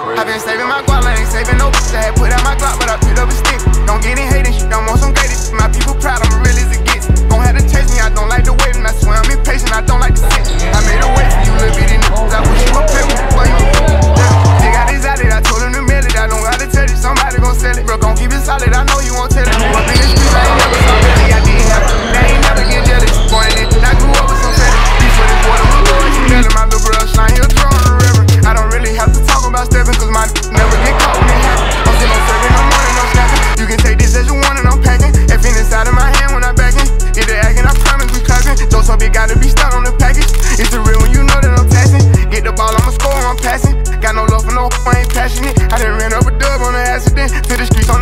I been saving my guap, I ain't saving no bitch. I had put out my Glock, but I picked up a stick. Don't get in hating shit, don't want some gated shit. My people proud, I'm real as it gets. Gon' have to chase me, I don't like the waiting. I swear I'm impatient, I don't like to sit. I made a way for you little bitty niggas. I wish you would play with me before you they got this out it, I told him to mail it. I don't gotta tell you, somebody gon' sell it. Bro, gon' keep it solid, I know you won't tell it. Grew up in the streets, I ain't never saw really. I didn't have to, they ain't never get jealous. Born in it, I grew up with some fellas. Beef with this water, my boy, she melting. My little bro, slime, he'll throw on the river. I don't really have to talk about stepping, cause my never get caught when it happen. I'm still on 7 in the morning, no snapping. You can take this as you want and I'm packing. F inside of my hand when I'm backing. Get the acting, I promise we clapping. Though some big gotta be stuck on the package. It's the real when you know that I'm taxing. Get the ball, I'ma score, I'm passing. Got no love for no I ain't passionate. I done ran up a dub on an accident. To the streets,